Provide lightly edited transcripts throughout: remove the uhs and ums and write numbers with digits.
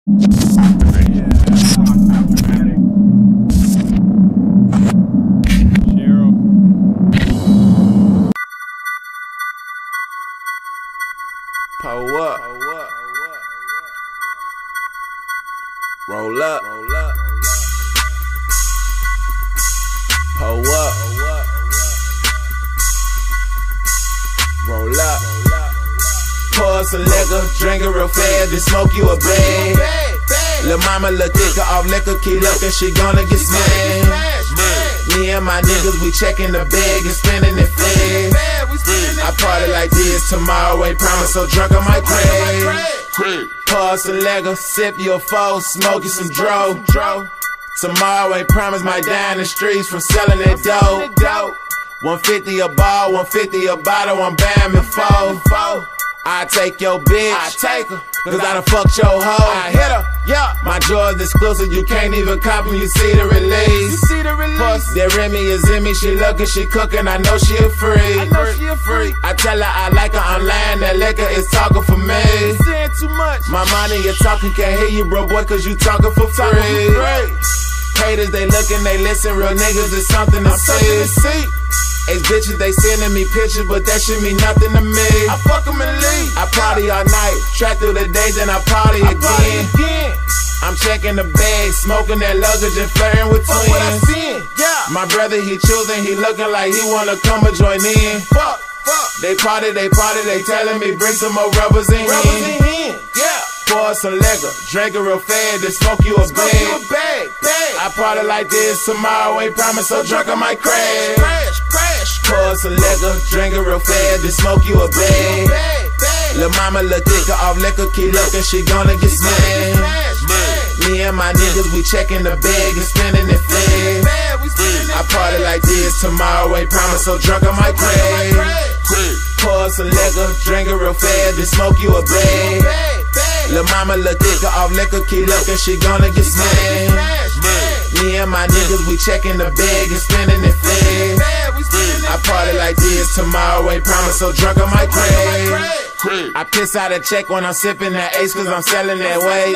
Pull up. Roll up. Pull up. Roll up. Pour some liquor, drink it real fast, then smoke you a bag. Lil' mama look thicker off liquor, keep looking, she gonna get smashed. Me and my niggas, we checking the bag and spending it fast. I party like this, tomorrow ain't promised, so drunk I might crash. Pour some liquor, sip your foe, smoke you some dro. Tomorrow ain't promised, might die in the streets from selling that dope. 150 a ball, 150 a bottle, I'm buying me four. I take your bitch, I take her, cause I done fucked your hoe. I hit her, yeah. My joy's exclusive, you can't even copy, you see the release. Plus, that Remy is in me, she looking, she cooking, I know she a freak. I tell her I like her online, that liquor is talking for me. Saying too much. My money, you talking, can't hear you, bro, boy, cause you talking for free. Haters, they looking, they listen, real niggas is something to see. Ex bitches, they sending me pictures, but that shit mean nothing to me. I fuck 'em and leave. I party all night, track through the days, then I party again. I'm checking the bag, smoking that luggage and flirting with twins. My brother, he choosing, he looking like he wanna come and join in. They party, they telling me bring some more rubbers in here. Pour some liquor, drink it real fast, then smoke you a bag. I party like this, tomorrow ain't promised, so drunk I might crash. Pour some liquor, drink it real fast, then smoke you a bag. Lil' mama look thicker off liquor, keep looking, she gonna get smashed. Me and my niggas, we checking the bag and spending it fast. I party like this, tomorrow ain't promised, so drunk I might crash. Pour some liquor, drink it real fast, then smoke you a bag. Lil' mama look thicker off liquor, keep looking, she gonna get smashed. Me and my niggas, we checking the bag and spending it fast. I party like this, tomorrow ain't promised, so drunk I might crash. I piss out a check when I'm sipping that ace, cause I'm selling that weight.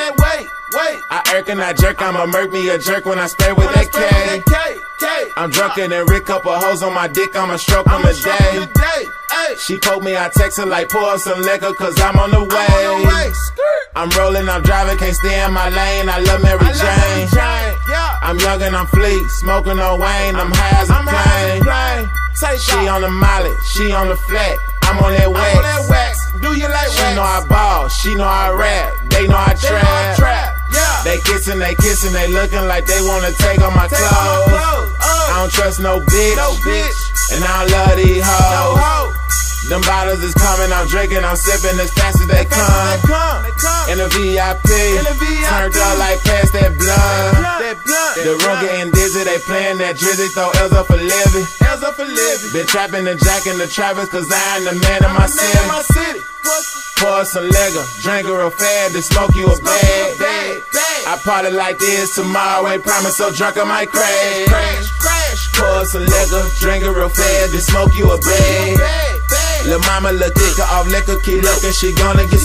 I irk and I jerk, I'ma murk me a jerk when I spray with that K. I'm drunker than Rick, couple hoes on my dick, I'ma stroke on the day. She poke me, I text her like pour some liquor, cause I'm on the way. I'm rolling, I'm driving, can't stay in my lane, I love Mary Jane. I'm young and I'm fleet, smoking on Wayne, I'm high as a plane. She on the molly, she on the flat, I'm on that wax. Do you like wax? She know I ball, she know I rap, they know I trap. They kissing, they looking like they wanna take on my clothes. I don't trust no bitch, and I don't love these hoes. Them bottles is coming, I'm drinking, I'm sipping as fast as they come. In the VIP, turned up like past that blunt. The room getting dizzy, they playing that drizzy, throw L's up for living. Been trapping and jacking the trappers, cause I am the man of my city. Pour some liquor, drink it real fast, then smoke you a bag. I party like this, tomorrow ain't promised, so drunk I might crash. Pour some liquor, drink it real fast, then smoke you a bag. Lil' mama look thicker off liquor, keep looking, she gonna get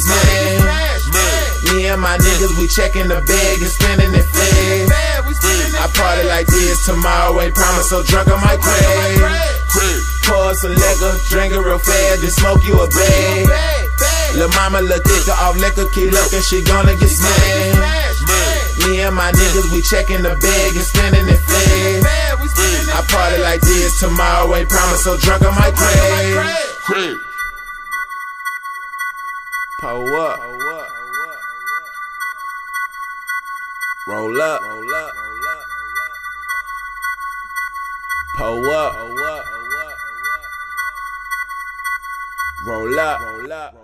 smashed. Me and my niggas, we checking the bag and spending it fast. I party like this, tomorrow ain't promised, so drunk I might crash. Pour some liquor, drink it real fast, then smoke you a bag. Lil' mama look thicker off liquor, keep looking, she gonna get smashed. Me and my niggas, we checking the bag and spending it fast. I party like this, tomorrow ain't promised, so drunk I might crash. Pull up. Roll up. Pull up. Roll up.